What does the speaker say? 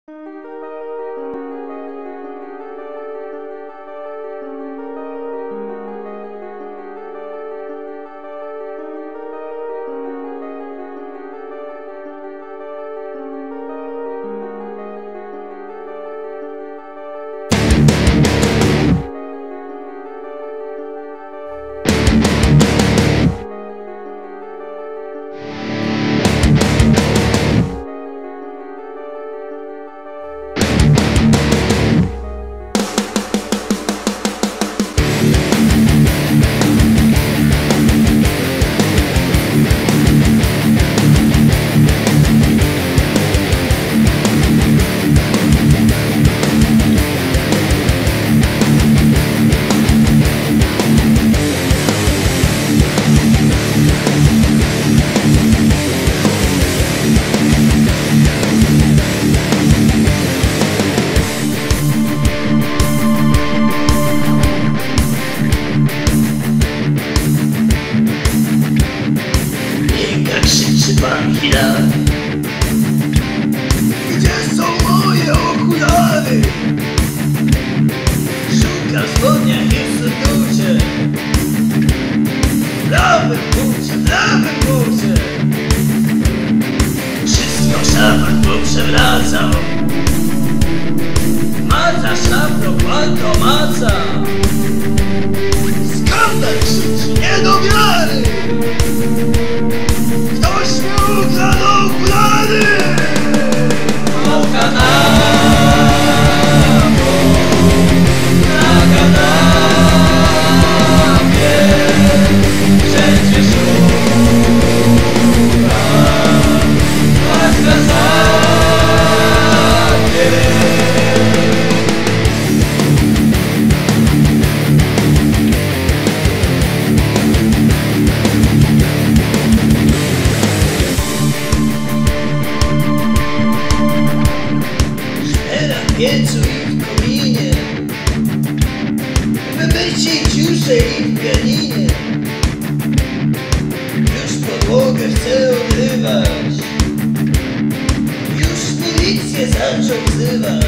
Krzyczy pan Hilar. Gdzie są moje okulary? Szuka w spodniach i w surducie. W prawym bucie. Wszystko szafak poprzewracał. Maca szafro, kładko maca. Skandal krzyczy, nie do wiary. Ktoś mi ukradł okulary! O kanapie, na kanapie, wszędzie szuka, a w zasadzie w piecu i w kominie, w myciej dziurze i w pianinie. Już podłogę chcę odrywać, już milicję zaczął wzywać.